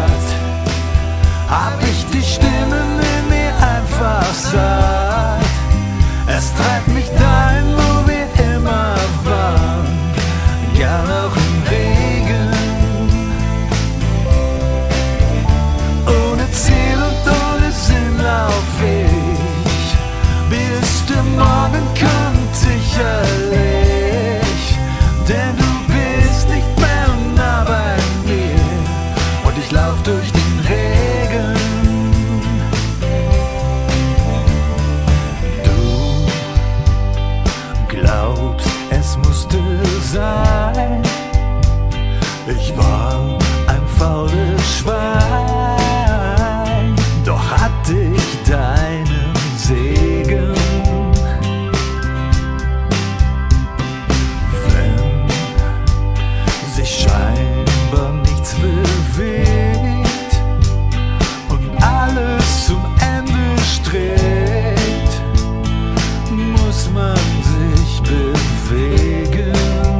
Stadt, hab ich die Stimmen in mir einfach satt. Es treibt mich dahin, wo wir immer waren, gern auch im Regen. Ohne Ziel und ohne Sinn lauf ich, bis der Morgen kommt sicherlich. Denn du bist nicht mehr nah bei mir und ich lauf durch den Regen. Du glaubst, es musste sein, ich war ein faules Schwein, doch hatte ich deinen Segen. Wenn sich scheinbar nichts bewegt und alles zum Ende strebt, muss man sich bewegen.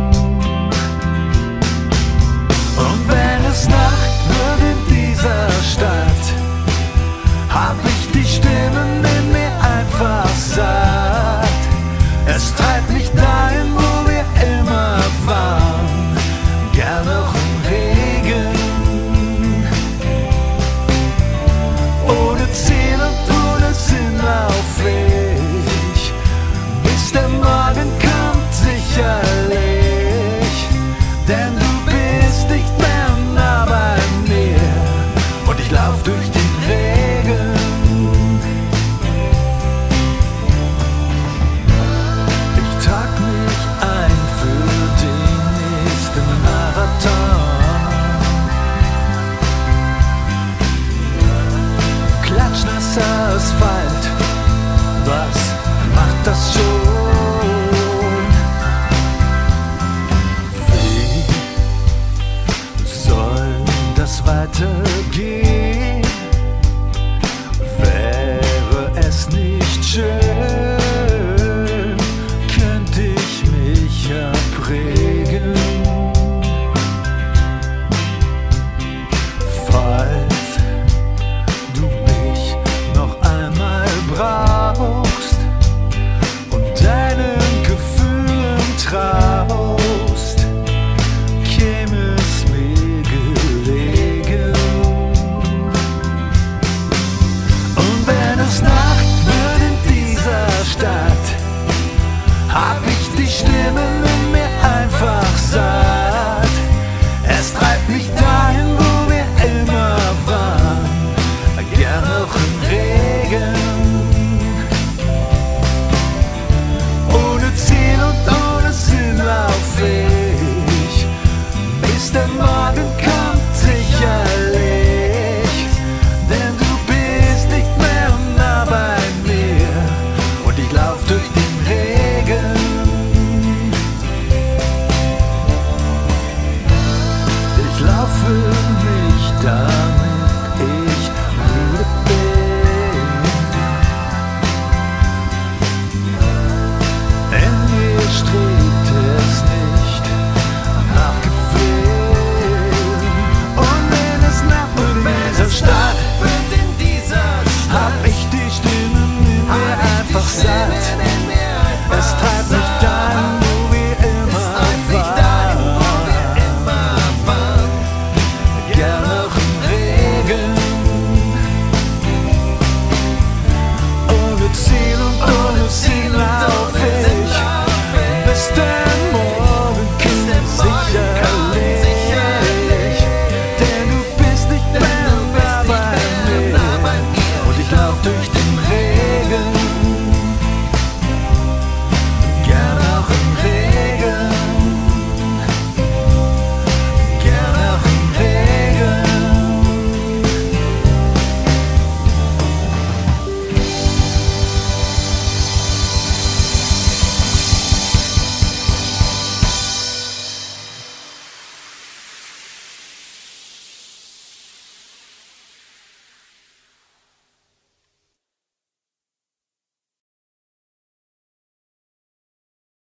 Und wenn es Nacht wird in dieser Stadt, hab ich die Stimmen in mir einfach satt. Es treibt mich dahin, wo wir immer waren, gern auch im Regen. Ohne Ziel und ohne Sinn lauf ich, bis der Morgen kommt sicherlich. Denn du bist nicht mehr nah bei mir und ich lauf durch den Regen. Ich trag mich ein für den nächsten Marathon. Klatschnasser Asphalt, was macht das schon? Wie soll das weitergehen?